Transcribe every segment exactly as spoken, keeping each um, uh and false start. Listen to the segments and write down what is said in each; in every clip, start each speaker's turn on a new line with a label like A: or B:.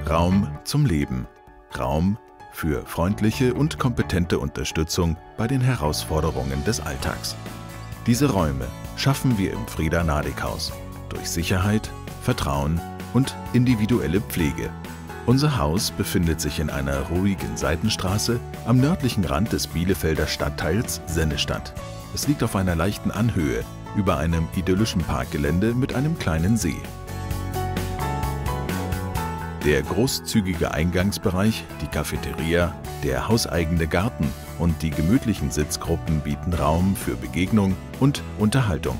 A: Raum zum Leben. Raum für freundliche und kompetente Unterstützung bei den Herausforderungen des Alltags. Diese Räume schaffen wir im Frieda-Nadig-Haus durch Sicherheit, Vertrauen und individuelle Pflege. Unser Haus befindet sich in einer ruhigen Seitenstraße am nördlichen Rand des Bielefelder Stadtteils Sennestadt. Es liegt auf einer leichten Anhöhe über einem idyllischen Parkgelände mit einem kleinen See. Der großzügige Eingangsbereich, die Cafeteria, der hauseigene Garten und die gemütlichen Sitzgruppen bieten Raum für Begegnung und Unterhaltung.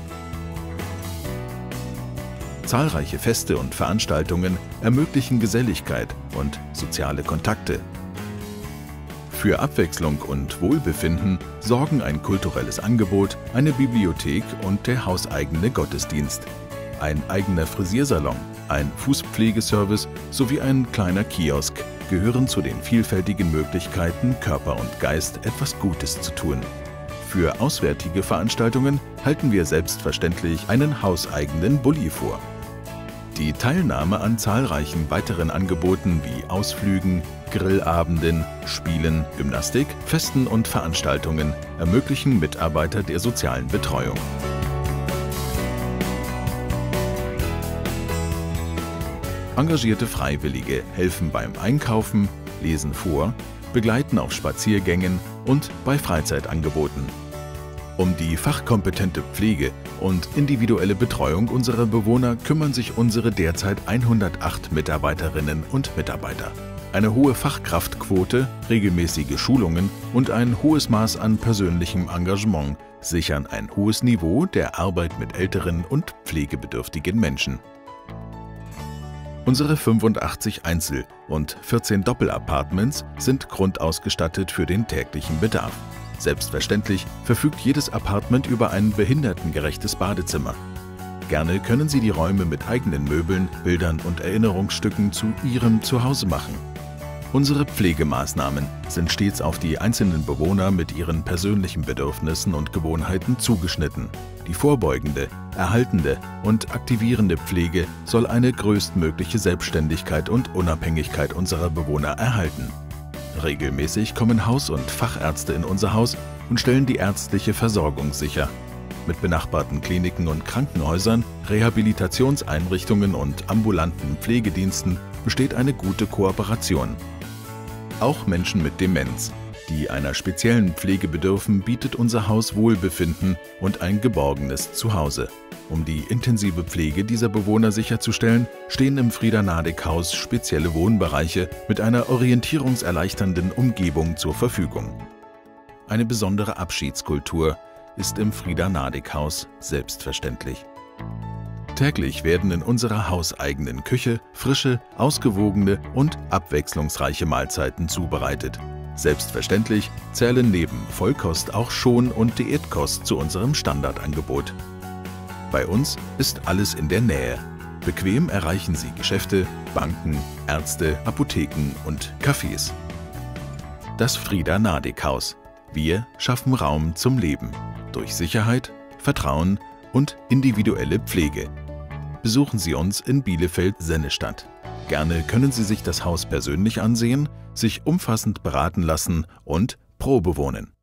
A: Zahlreiche Feste und Veranstaltungen ermöglichen Geselligkeit und soziale Kontakte. Für Abwechslung und Wohlbefinden sorgen ein kulturelles Angebot, eine Bibliothek und der hauseigene Gottesdienst, ein eigener Frisiersalon, ein Fußpflegeservice sowie ein kleiner Kiosk gehören zu den vielfältigen Möglichkeiten, Körper und Geist etwas Gutes zu tun. Für auswärtige Veranstaltungen halten wir selbstverständlich einen hauseigenen Bulli vor. Die Teilnahme an zahlreichen weiteren Angeboten wie Ausflügen, Grillabenden, Spielen, Gymnastik, Festen und Veranstaltungen ermöglichen Mitarbeiter der sozialen Betreuung. Engagierte Freiwillige helfen beim Einkaufen, lesen vor, begleiten auf Spaziergängen und bei Freizeitangeboten. Um die fachkompetente Pflege und individuelle Betreuung unserer Bewohner kümmern sich unsere derzeit hundertacht Mitarbeiterinnen und Mitarbeiter. Eine hohe Fachkraftquote, regelmäßige Schulungen und ein hohes Maß an persönlichem Engagement sichern ein hohes Niveau der Arbeit mit älteren und pflegebedürftigen Menschen. Unsere fünfundachtzig Einzel- und vierzehn Doppelappartements sind grundausgestattet für den täglichen Bedarf. Selbstverständlich verfügt jedes Appartement über ein behindertengerechtes Badezimmer. Gerne können Sie die Räume mit eigenen Möbeln, Bildern und Erinnerungsstücken zu Ihrem Zuhause machen. Unsere Pflegemaßnahmen sind stets auf die einzelnen Bewohner mit ihren persönlichen Bedürfnissen und Gewohnheiten zugeschnitten. Die vorbeugende, erhaltende und aktivierende Pflege soll eine größtmögliche Selbstständigkeit und Unabhängigkeit unserer Bewohner erhalten. Regelmäßig kommen Haus- und Fachärzte in unser Haus und stellen die ärztliche Versorgung sicher. Mit benachbarten Kliniken und Krankenhäusern, Rehabilitationseinrichtungen und ambulanten Pflegediensten besteht eine gute Kooperation. Auch Menschen mit Demenz, die einer speziellen Pflege bedürfen, bietet unser Haus Wohlbefinden und ein geborgenes Zuhause. Um die intensive Pflege dieser Bewohner sicherzustellen, stehen im Frieda-Nadig-Haus spezielle Wohnbereiche mit einer orientierungserleichternden Umgebung zur Verfügung. Eine besondere Abschiedskultur ist im Frieda-Nadig-Haus selbstverständlich. Täglich werden in unserer hauseigenen Küche frische, ausgewogene und abwechslungsreiche Mahlzeiten zubereitet. Selbstverständlich zählen neben Vollkost auch Schon- und Diätkost zu unserem Standardangebot. Bei uns ist alles in der Nähe. Bequem erreichen Sie Geschäfte, Banken, Ärzte, Apotheken und Cafés. Das Frieda-Nadig-Haus. Wir schaffen Raum zum Leben durch Sicherheit, Vertrauen und individuelle Pflege. Besuchen Sie uns in Bielefeld-Sennestadt. Gerne können Sie sich das Haus persönlich ansehen, sich umfassend beraten lassen und Probe wohnen.